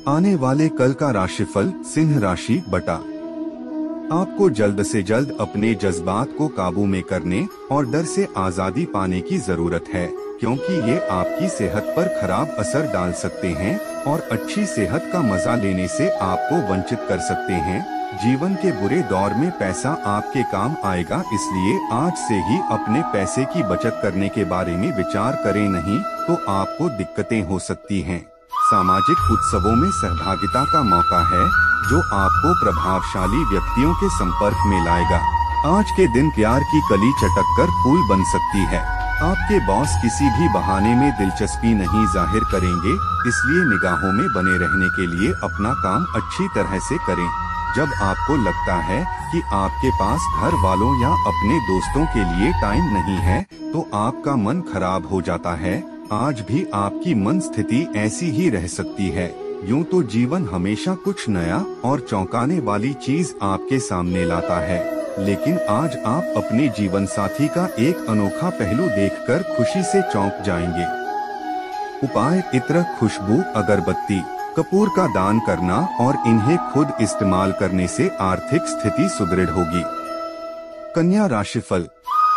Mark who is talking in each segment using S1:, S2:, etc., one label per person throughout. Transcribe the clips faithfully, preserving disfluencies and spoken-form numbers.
S1: आने वाले कल का राशिफल सिंह राशि बटा। आपको जल्द से जल्द अपने जज्बात को काबू में करने और डर से आजादी पाने की जरूरत है, क्योंकि ये आपकी सेहत पर खराब असर डाल सकते हैं और अच्छी सेहत का मजा लेने से आपको वंचित कर सकते हैं। जीवन के बुरे दौर में पैसा आपके काम आएगा, इसलिए आज से ही अपने पैसे की बचत करने के बारे में विचार करें, नहीं तो आपको दिक्कतें हो सकती हैं। सामाजिक उत्सवों में सहभागिता का मौका है, जो आपको प्रभावशाली व्यक्तियों के संपर्क में लाएगा। आज के दिन प्यार की कली चटक कर फूल बन सकती है। आपके बॉस किसी भी बहाने में दिलचस्पी नहीं जाहिर करेंगे, इसलिए निगाहों में बने रहने के लिए अपना काम अच्छी तरह से करें। जब आपको लगता है कि आपके पास घर वालों या अपने दोस्तों के लिए टाइम नहीं है, तो आपका मन खराब हो जाता है। आज भी आपकी मन स्थिति ऐसी ही रह सकती है। यूं तो जीवन हमेशा कुछ नया और चौंकाने वाली चीज आपके सामने लाता है, लेकिन आज आप अपने जीवन साथी का एक अनोखा पहलू देखकर खुशी से चौंक जाएंगे। उपाय: इत्र, खुशबू, अगरबत्ती, कपूर का दान करना और इन्हें खुद इस्तेमाल करने से आर्थिक स्थिति सुदृढ़ होगी। कन्या राशिफल।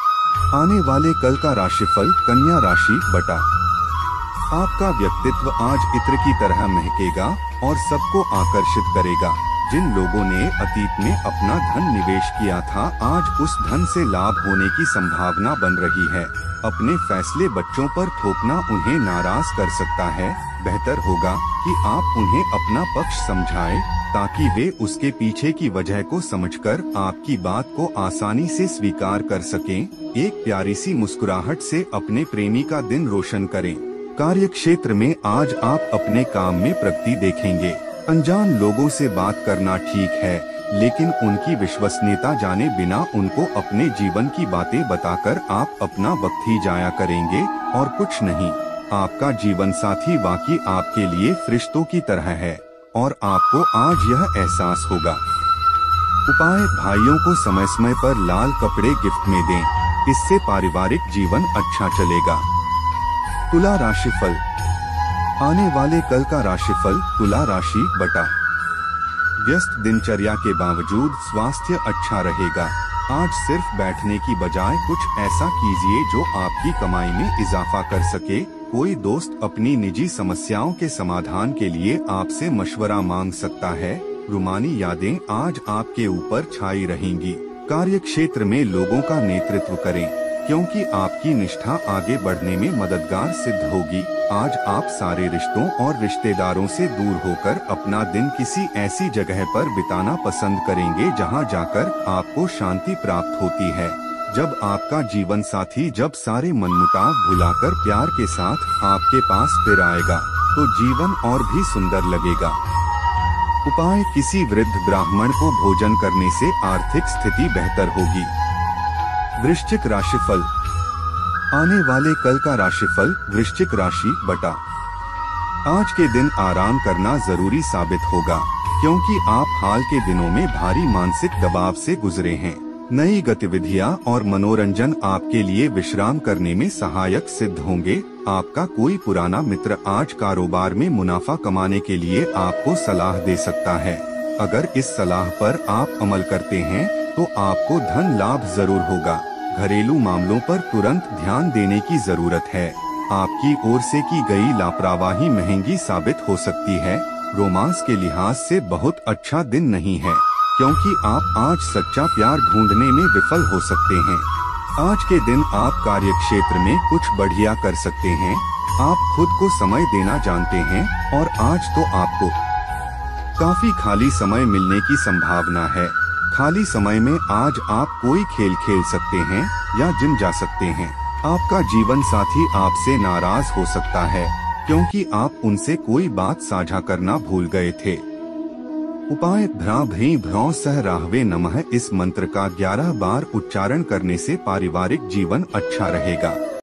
S1: आने वाले कल का राशिफल कन्या राशि बटा। आपका व्यक्तित्व आज इत्र की तरह महकेगा और सबको आकर्षित करेगा। जिन लोगों ने अतीत में अपना धन निवेश किया था, आज उस धन से लाभ होने की संभावना बन रही है। अपने फैसले बच्चों पर थोपना उन्हें नाराज कर सकता है। बेहतर होगा कि आप उन्हें अपना पक्ष समझाएं, ताकि वे उसके पीछे की वजह को समझकर आपकी बात को आसानी से स्वीकार कर सकें। एक प्यारी सी मुस्कुराहट से अपने प्रेमी का दिन रोशन करें। कार्य क्षेत्र में आज आप अपने काम में प्रगति देखेंगे। अनजान लोगों से बात करना ठीक है, लेकिन उनकी विश्वसनीयता जाने बिना उनको अपने जीवन की बातें बताकर आप अपना वक्त ही जाया करेंगे और कुछ नहीं। आपका जीवन साथी वाकई आपके लिए फरिश्तों की तरह है और आपको आज यह एहसास होगा। उपाय: भाइयों को समय समय पर लाल कपड़े गिफ्ट में दें, इससे पारिवारिक जीवन अच्छा चलेगा। तुला राशिफल। आने वाले कल का राशिफल तुला राशि बटा। व्यस्त दिनचर्या के बावजूद स्वास्थ्य अच्छा रहेगा। आज सिर्फ बैठने की बजाय कुछ ऐसा कीजिए जो आपकी कमाई में इजाफा कर सके। कोई दोस्त अपनी निजी समस्याओं के समाधान के लिए आपसे मशवरा मांग सकता है। रूमानी यादें आज आपके ऊपर छाई रहेंगी। कार्य क्षेत्र में लोगों का नेतृत्व करें, क्योंकि आपकी निष्ठा आगे बढ़ने में मददगार सिद्ध होगी। आज आप सारे रिश्तों और रिश्तेदारों से दूर होकर अपना दिन किसी ऐसी जगह पर बिताना पसंद करेंगे जहां जाकर आपको शांति प्राप्त होती है। जब आपका जीवन साथी जब सारे मनमुटाव भुलाकर प्यार के साथ आपके पास फिर आएगा, तो जीवन और भी सुंदर लगेगा। उपाय: किसी वृद्ध ब्राह्मण को भोजन करने से आर्थिक स्थिति बेहतर होगी। वृश्चिक राशिफल। आने वाले कल का राशिफल वृश्चिक राशि बटा। आज के दिन आराम करना जरूरी साबित होगा, क्योंकि आप हाल के दिनों में भारी मानसिक दबाव से गुजरे हैं। नई गतिविधियां और मनोरंजन आपके लिए विश्राम करने में सहायक सिद्ध होंगे। आपका कोई पुराना मित्र आज कारोबार में मुनाफा कमाने के लिए आपको सलाह दे सकता है। अगर इस सलाह पर आप अमल करते हैं तो आपको धन लाभ जरूर होगा। घरेलू मामलों पर तुरंत ध्यान देने की जरूरत है। आपकी ओर से की गई लापरवाही महंगी साबित हो सकती है। रोमांस के लिहाज से बहुत अच्छा दिन नहीं है, क्योंकि आप आज सच्चा प्यार ढूंढने में विफल हो सकते हैं। आज के दिन आप कार्य क्षेत्र में कुछ बढ़िया कर सकते हैं। आप खुद को समय देना जानते हैं और आज तो आपको काफी खाली समय मिलने की संभावना है। खाली समय में आज आप कोई खेल खेल सकते हैं या जिम जा सकते हैं। आपका जीवन साथी आपसे नाराज हो सकता है, क्योंकि आप उनसे कोई बात साझा करना भूल गए थे। उपाय: भ्रा भ्री भ्रौ सह राहवे नमः। इस मंत्र का ग्यारह बार उच्चारण करने से पारिवारिक जीवन अच्छा रहेगा।